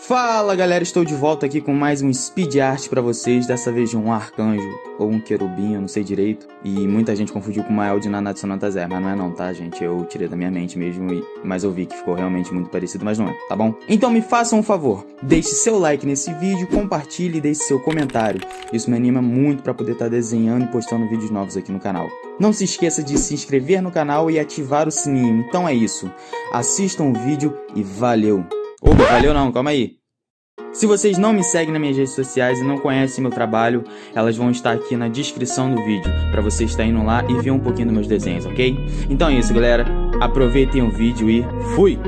Fala galera, estou de volta aqui com mais um speed art pra vocês, dessa vez de um arcanjo ou um querubim, eu não sei direito. E muita gente confundiu com o Mael de Nanatsu no Taizai, mas não é não, tá gente? Eu tirei da minha mente mesmo, mas eu vi que ficou realmente muito parecido, mas não é, tá bom? Então me façam um favor, deixe seu like nesse vídeo, compartilhe e deixe seu comentário. Isso me anima muito pra poder estar desenhando e postando vídeos novos aqui no canal. Não se esqueça de se inscrever no canal e ativar o sininho. Então é isso, assistam o vídeo e valeu! Opa, valeu não, calma aí. Se vocês não me seguem nas minhas redes sociais e não conhecem meu trabalho, elas vão estar aqui na descrição do vídeo, para você estar indo lá e ver um pouquinho dos meus desenhos, ok? Então é isso, galera. Aproveitem o vídeo e fui!